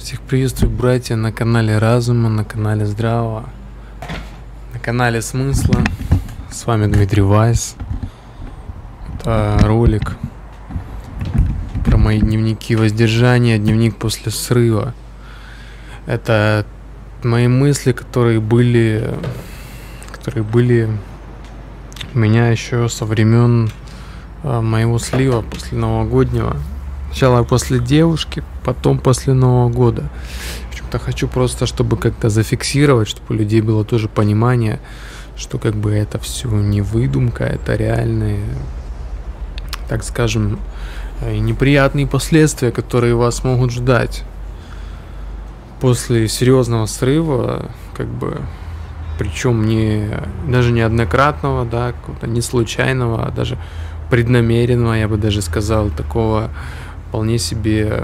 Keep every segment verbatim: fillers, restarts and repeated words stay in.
Всех приветствую, братья, на канале Разума, на канале Здравого, на канале Смысла. С вами Дмитрий Вайс. Это ролик про мои дневники воздержания, дневник после срыва. Это мои мысли, которые были, которые были у меня еще со времен моего слива после новогоднего. Сначала после девушки, потом после Нового года. Почему-то хочу просто, чтобы как-то зафиксировать, чтобы у людей было тоже понимание, что как бы это все не выдумка, это реальные, так скажем, неприятные последствия, которые вас могут ждать после серьезного срыва, как бы, причем не даже неоднократного, да, какого-то не случайного, а даже преднамеренного, я бы даже сказал, такого вполне себе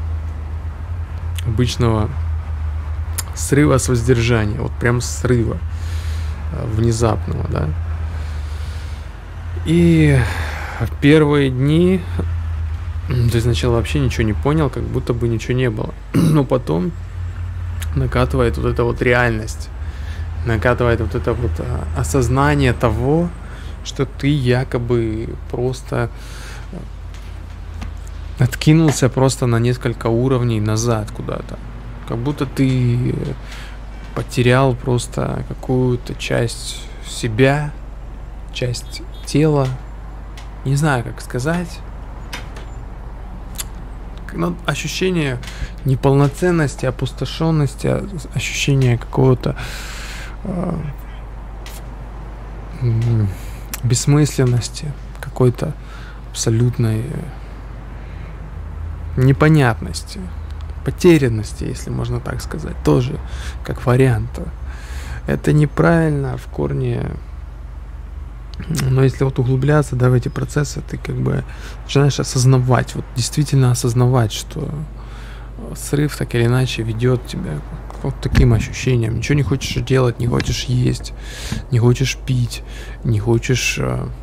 обычного срыва с воздержания, вот прям срыва внезапного, да. И в первые дни ты сначала вообще ничего не понял, как будто бы ничего не было, но потом накатывает вот эта вот реальность, накатывает вот это вот осознание того, что ты якобы просто откинулся просто на несколько уровней назад куда-то. Как будто ты потерял просто какую-то часть себя, часть тела. Не знаю, как сказать. Но ощущение неполноценности, опустошенности, ощущение какого-то э, бессмысленности, какой-то абсолютной непонятности, потерянности, если можно так сказать, тоже как вариант. Это неправильно в корне, но если вот углубляться, да, в эти процессы, ты как бы начинаешь осознавать, вот действительно осознавать, что срыв так или иначе ведет тебя к вот таким ощущениям. Ничего не хочешь делать, не хочешь есть, не хочешь пить, не хочешь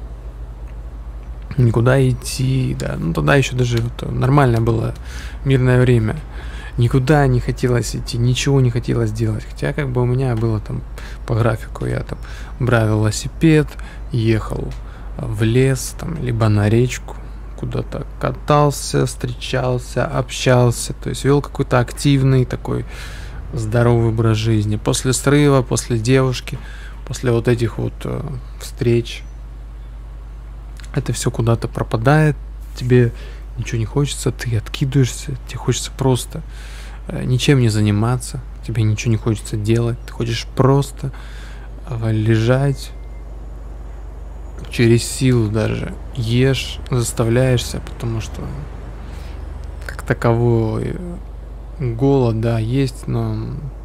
никуда идти, да, ну тогда еще даже вот нормально было мирное время, никуда не хотелось идти, ничего не хотелось делать, хотя как бы у меня было там по графику, я там брал велосипед, ехал в лес, там, либо на речку, куда-то катался, встречался, общался, то есть вел какой-то активный такой здоровый образ жизни. После срыва, после девушки, после вот этих вот э, встреч, это все куда-то пропадает, тебе ничего не хочется, ты откидываешься, тебе хочется просто э, ничем не заниматься, тебе ничего не хочется делать, ты хочешь просто э, лежать, через силу даже ешь, заставляешься, потому что как таковой голод, да, есть, но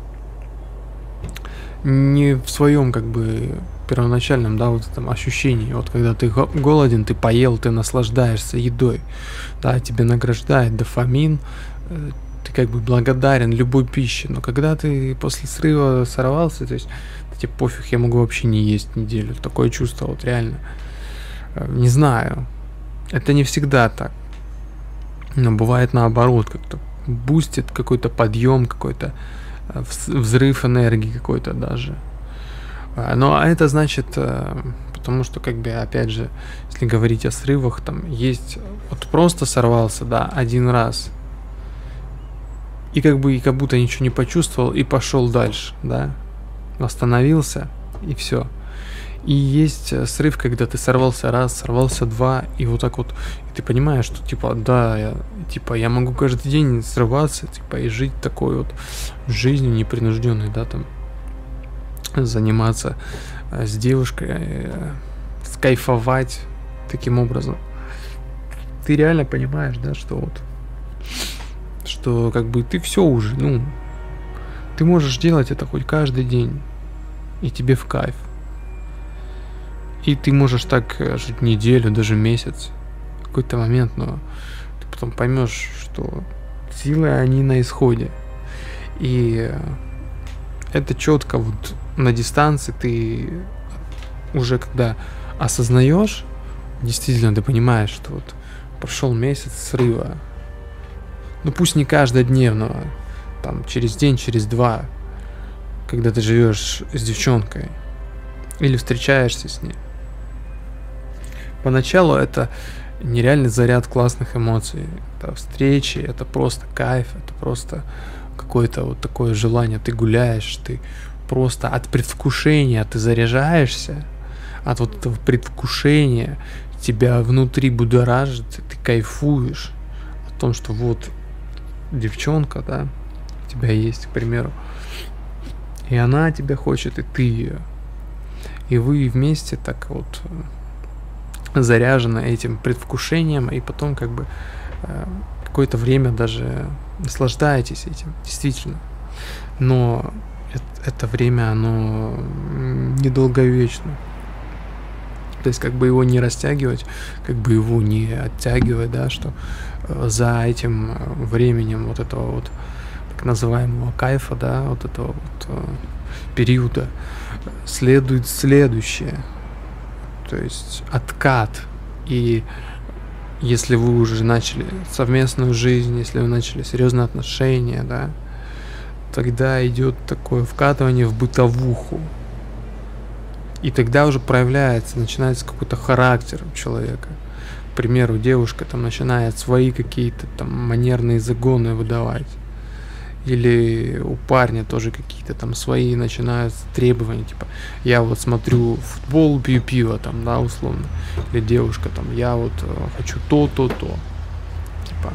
не в своем как бы первоначальном, да, вот этом ощущении. Вот когда ты голоден, ты поел, ты наслаждаешься едой, да, тебе награждает дофамин, ты как бы благодарен любой пище. Но когда ты после срыва сорвался, то есть тебе пофиг, я могу вообще не есть неделю. Такое чувство вот реально. Не знаю. Это не всегда так. Но бывает наоборот, как-то бустит какой-то подъем, какой-то взрыв энергии какой-то даже. Но это значит, потому что, как бы, опять же, если говорить о срывах, там есть, вот просто сорвался, да, один раз, и как бы, и как будто ничего не почувствовал, и пошел дальше, да, восстановился, и все. И есть срыв, когда ты сорвался раз, сорвался два, и вот так вот, и ты понимаешь, что, типа, да, я, типа, я могу каждый день срываться, типа, и жить такой вот жизнью непринужденной, да, там, заниматься с девушкой, скайфовать таким образом. Ты реально понимаешь, да, что вот, что как бы ты все уже, ну, ты можешь делать это хоть каждый день, и тебе в кайф. И ты можешь так жить неделю, даже месяц, в какой-то момент, но ты потом поймешь, что силы, они на исходе. И это четко вот на дистанции ты уже когда осознаешь, действительно ты понимаешь, что вот прошел месяц срыва, ну пусть не каждодневного, там через день, через два, когда ты живешь с девчонкой или встречаешься с ней. Поначалу это нереальный заряд классных эмоций. Это встречи, это просто кайф, это просто какое-то вот такое желание. Ты гуляешь, ты просто от предвкушения ты заряжаешься, от вот этого предвкушения тебя внутри будоражит, ты кайфуешь о том, что вот девчонка, да, у тебя есть, к примеру, и она тебя хочет, и ты ее. И вы вместе так вот заряжены этим предвкушением, и потом как бы э, какое-то время даже наслаждаетесь этим, действительно. Но это, это время, оно недолговечно. То есть как бы его не растягивать, как бы его не оттягивать, да, что э, за этим временем вот этого вот так называемого кайфа, да, вот этого вот э, периода следует следующее. То есть откат. И если вы уже начали совместную жизнь, если вы начали серьезные отношения, да, тогда идет такое вкатывание в бытовуху. И тогда уже проявляется, начинается какой-то характер у человека. К примеру, девушка там начинает свои какие-то там манерные загоны выдавать. Или у парня тоже какие-то там свои начинаются требования, типа, я вот смотрю футбол, пью пиво, там, да, условно. Или девушка там, я вот э, хочу то, то, то. Типа.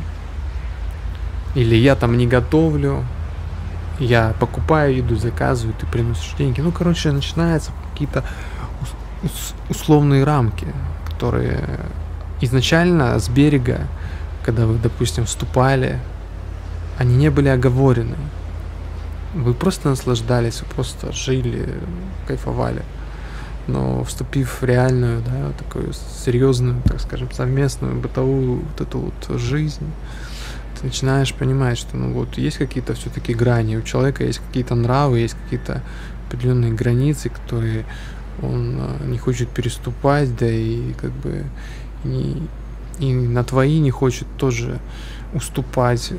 Или я там не готовлю, я покупаю еду, заказываю, ты приносишь деньги. Ну, короче, начинаются какие-то ус- условные рамки, которые изначально с берега, когда вы, допустим, вступали, они не были оговорены. Вы просто наслаждались, вы просто жили, кайфовали. Но вступив в реальную, да, такую серьезную, так скажем, совместную бытовую вот эту вот жизнь, ты начинаешь понимать, что ну вот есть какие-то все-таки грани, у человека есть какие-то нравы, есть какие-то определенные границы, которые он не хочет переступать, да и как бы и, и на твои не хочет тоже уступать.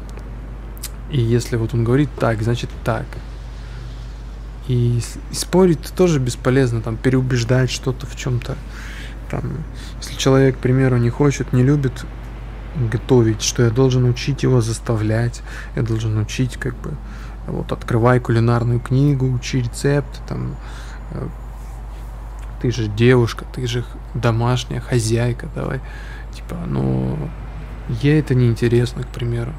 И если вот он говорит так, значит так. И, и спорить тоже бесполезно, там, переубеждать что-то в чем-то. Там, если человек, к примеру, не хочет, не любит готовить, что я должен учить его заставлять, я должен учить, как бы, вот, открывай кулинарную книгу, учи рецепты, там, ты же девушка, ты же домашняя хозяйка, давай, типа, ну, ей это не интересно, к примеру.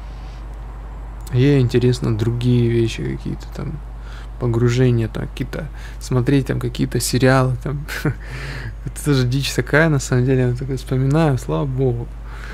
Ей интересно другие вещи какие-то там, погружения, там какие-то, смотреть там какие-то сериалы, там, это тоже дичь такая, на самом деле, я такой вспоминаю, слава богу,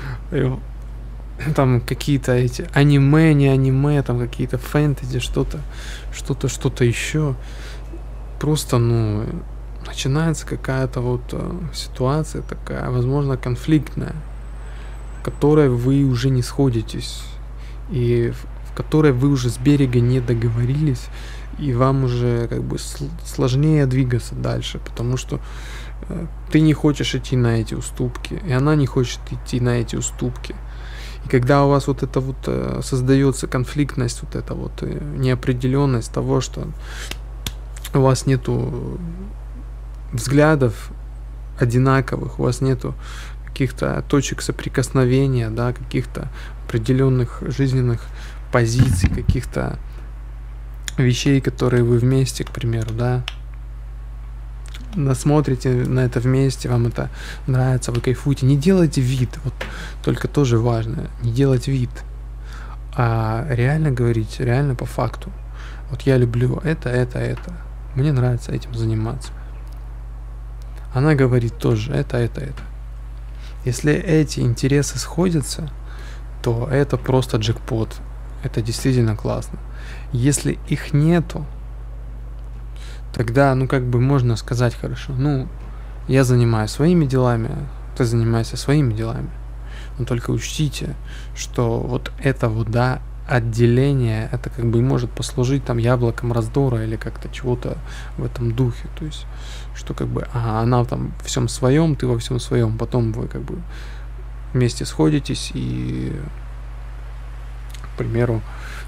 там какие-то эти аниме, не аниме, там какие-то фэнтези, что-то, что-то, что-то еще, просто, ну, начинается какая-то вот ситуация такая, возможно, конфликтная, в которой вы уже не сходитесь, и в которой вы уже с берега не договорились, и вам уже как бы сложнее двигаться дальше, потому что э, ты не хочешь идти на эти уступки, и она не хочет идти на эти уступки. И когда у вас вот это вот э, создается конфликтность, вот эта вот э, неопределенность того, что у вас нету взглядов одинаковых, у вас нету каких-то точек соприкосновения, да, каких-то определенных жизненных позиций, каких-то вещей, которые вы вместе, к примеру, да, насмотрите на это вместе, вам это нравится, вы кайфуете, не делайте вид, вот только тоже важно, не делать вид, а реально говорить, реально по факту. Вот я люблю это, это, это, мне нравится этим заниматься. Она говорит тоже это, это, это. Если эти интересы сходятся, то это просто джекпот. Это действительно классно. Если их нету, тогда, ну, как бы можно сказать хорошо, ну, я занимаюсь своими делами, ты занимаешься своими делами. Но только учтите, что вот это вот, да, отделение, это как бы может послужить там яблоком раздора или как-то чего-то в этом духе. То есть, что как бы, ага, она там в всем своем, ты во всем своем, потом вы как бы вместе сходитесь и, к примеру,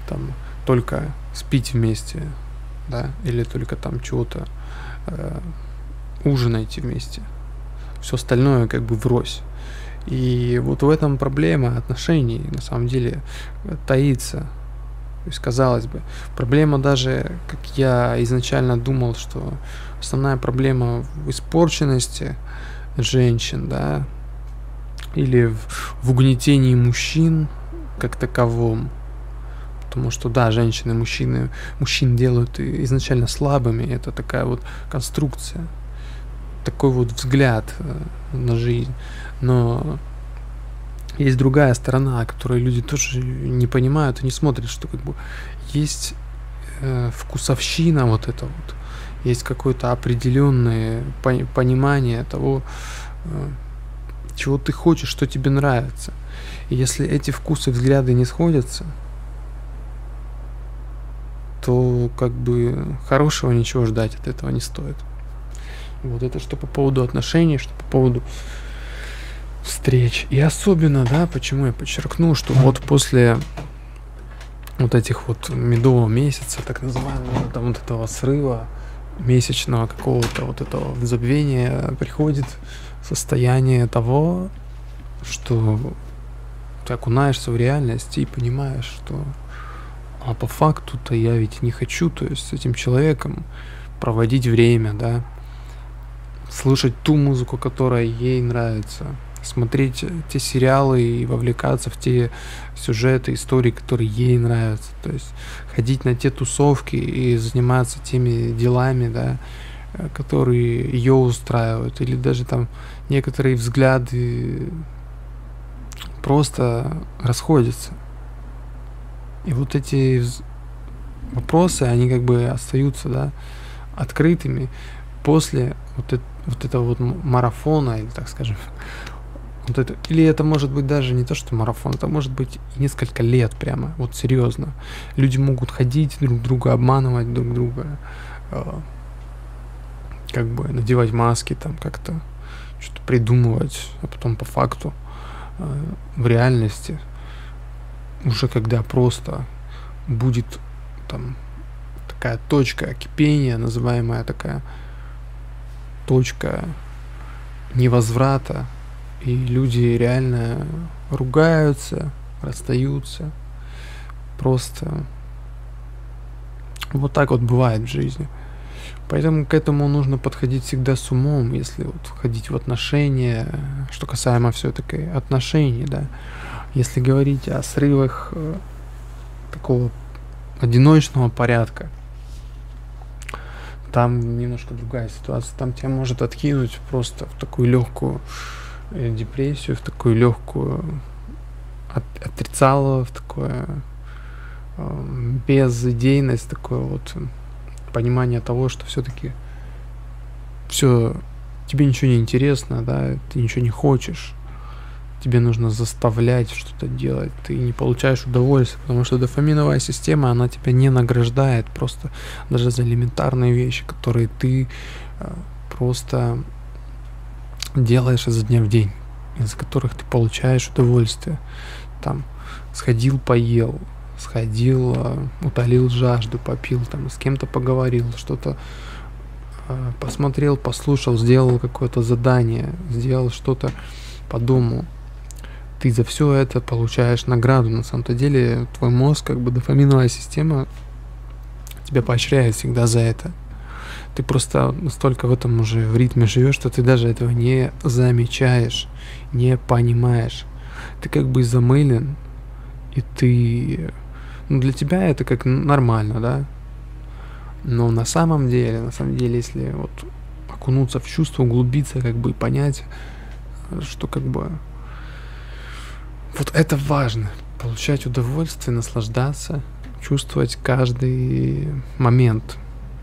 там только спите вместе, да, или только там чего-то э, ужинайте вместе. Все остальное как бы врозь. И вот в этом проблема отношений на самом деле таится. То есть, казалось бы, проблема даже, как я изначально думал, что основная проблема в испорченности женщин, да, или в, в угнетении мужчин как таковом. Потому что, да, женщины, мужчины, мужчин делают изначально слабыми. Это такая вот конструкция, такой вот взгляд на жизнь. Но есть другая сторона, которую люди тоже не понимают и не смотрят, что как бы есть э, вкусовщина вот это вот, есть какое-то определенное понимание того, э, чего ты хочешь, что тебе нравится. И если эти вкусы, взгляды не сходятся, то как бы хорошего ничего ждать от этого не стоит. Вот это что по поводу отношений, что по поводу встреч. И особенно, да, почему я подчеркну, что вот после вот этих вот медового месяца, так называемого, там вот этого срыва месячного какого-то вот этого забвения, приходит состояние того, что ты окунаешься в реальность и понимаешь, что а по факту-то я ведь не хочу, то есть с этим человеком проводить время, да, слушать ту музыку, которая ей нравится, смотреть те сериалы и вовлекаться в те сюжеты, истории, которые ей нравятся, то есть ходить на те тусовки и заниматься теми делами, да, которые ее устраивают, или даже там некоторые взгляды просто расходятся. И вот эти вопросы, они как бы остаются, да, открытыми после вот, это, вот этого вот марафона, или так скажем, вот это, или это может быть даже не то, что марафон, это может быть несколько лет прямо, вот серьезно. Люди могут ходить друг друга, обманывать друг друга, э, как бы надевать маски, там как-то что-то придумывать, а потом по факту э, в реальности уже когда просто будет там такая точка кипения, называемая такая точка невозврата, и люди реально ругаются, расстаются. Просто вот так вот бывает в жизни. Поэтому к этому нужно подходить всегда с умом, если вот входить в отношения, что касаемо все-таки отношений, да. Если говорить о срывах э, такого одиночного порядка, там немножко другая ситуация. Там тебя может откинуть просто в такую легкую э, депрессию, в такую легкую от, отрицало, в такое э, безидейность, такое вот понимание того, что все-таки все тебе ничего не интересно, да, ты ничего не хочешь. Тебе нужно заставлять что-то делать, ты не получаешь удовольствия, потому что дофаминовая система, она тебя не награждает просто даже за элементарные вещи, которые ты э, просто делаешь изо дня в день, из которых ты получаешь удовольствие. Там сходил, поел, сходил, э, утолил жажду, попил, там с кем-то поговорил, что-то э, посмотрел, послушал, сделал какое-то задание, сделал что-то по дому. Ты за все это получаешь награду. На самом-то деле твой мозг, как бы дофаминовая система, тебя поощряет всегда за это. Ты просто настолько в этом уже в ритме живешь, что ты даже этого не замечаешь, не понимаешь. Ты как бы замылен, и ты... Ну, для тебя это как нормально, да? Но на самом деле, на самом деле, если вот окунуться в чувство, углубиться, как бы понять, что как бы вот это важно, получать удовольствие, наслаждаться, чувствовать каждый момент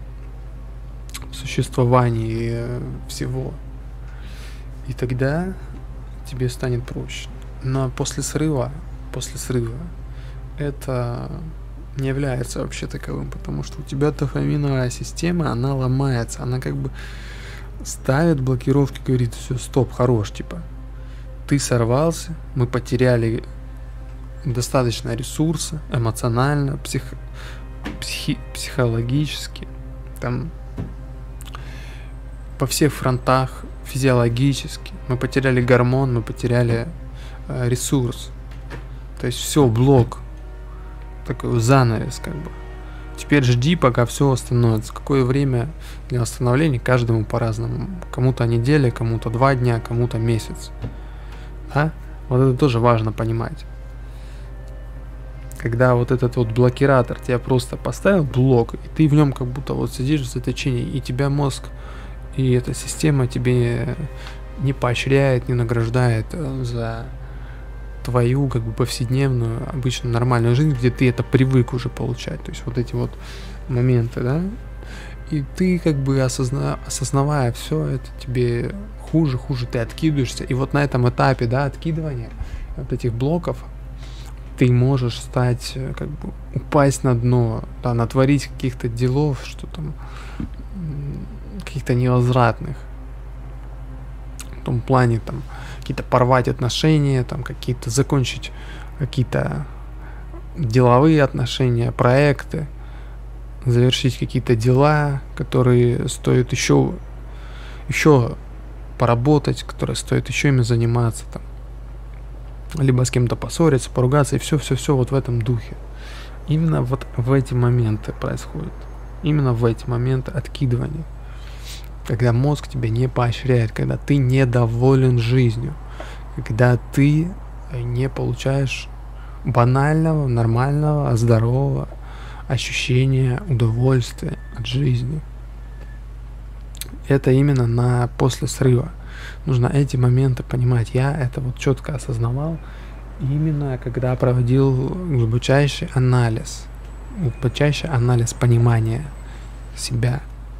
существования всего. И тогда тебе станет проще. Но после срыва, после срыва это не является вообще таковым, потому что у тебя дофаминовая система, она ломается, она как бы ставит блокировки, говорит: все, стоп, хорош, типа, ты сорвался, мы потеряли достаточно ресурса, эмоционально, псих, психи, психологически, там, по всех фронтах, физиологически. Мы потеряли гормон, мы потеряли э, ресурс. То есть все, блок, такой занавес как бы. Теперь жди, пока все восстановится. Какое время для восстановления каждому по-разному. Кому-то неделя, кому-то два дня, кому-то месяц. Да? Вот это тоже важно понимать. Когда вот этот вот блокиратор тебя просто поставил, блок, и ты в нем как будто вот сидишь в заточении, и тебя мозг, и эта система тебе не поощряет, не награждает за твою как бы повседневную, обычно нормальную жизнь, где ты это привык уже получать. То есть вот эти вот моменты, да. И ты как бы осозна... осознавая все это, тебе хуже, хуже, ты откидываешься. И вот на этом этапе, да, откидывания вот этих блоков, ты можешь стать, как бы, упасть на дно, да, натворить каких-то делов, что там, каких-то невозвратных. В том плане, там, какие-то порвать отношения, там, какие-то закончить какие-то деловые отношения, проекты, завершить какие-то дела, которые стоит еще, еще поработать, которые стоит еще ими заниматься, там, либо с кем-то поссориться, поругаться, и все-все-все вот в этом духе. Именно вот в эти моменты происходит. Именно в эти моменты откидывания. Когда мозг тебя не поощряет, когда ты недоволен жизнью, когда ты не получаешь банального, нормального, здорового ощущения удовольствия от жизни. Это именно на после срыва. Нужно эти моменты понимать. Я это вот четко осознавал именно когда проводил глубочайший анализ, глубочайший анализ понимания себя.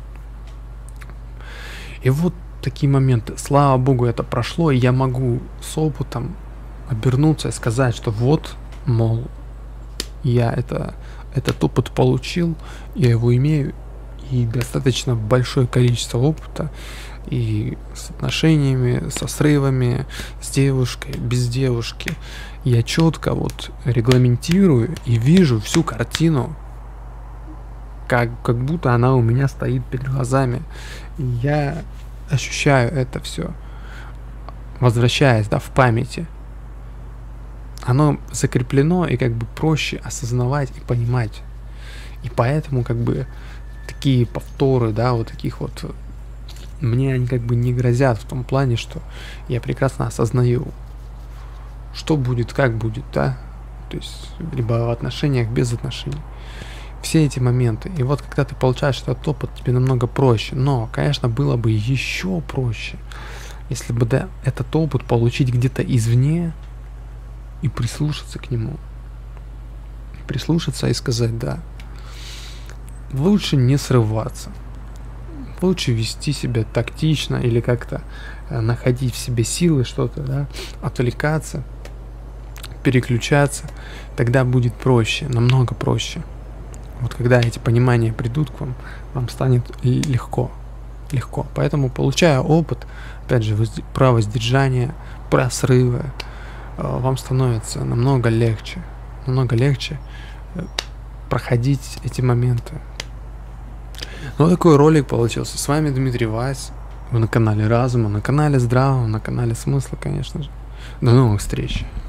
И вот такие моменты. Слава богу, это прошло, и я могу с опытом обернуться и сказать, что вот, мол, я это, этот опыт получил, я его имею, и достаточно большое количество опыта, и с отношениями, со срывами, с девушкой, без девушки. Я четко вот регламентирую и вижу всю картину, как, как будто она у меня стоит перед глазами. И я ощущаю это все, возвращаясь, да, в памяти. Оно закреплено, и как бы проще осознавать и понимать. И поэтому как бы такие повторы, да, вот таких вот, мне они как бы не грозят в том плане, что я прекрасно осознаю, что будет, как будет, да, то есть либо в отношениях, без отношений. Все эти моменты. И вот когда ты получаешь этот опыт, тебе намного проще. Но, конечно, было бы еще проще, если бы, да, этот опыт получить где-то извне и прислушаться к нему. Прислушаться и сказать: да, лучше не срываться. Лучше вести себя тактично или как-то э, находить в себе силы, что-то, да, отвлекаться, переключаться. Тогда будет проще, намного проще. Вот когда эти понимания придут к вам, вам станет легко, легко. Поэтому, получая опыт, опять же, про воздержание, про срывы, вам становится намного легче, намного легче проходить эти моменты. Ну, такой ролик получился. С вами Дмитрий Вайс. Вы на канале Разума, на канале Здравого, на канале Смысла, конечно же. До новых встреч.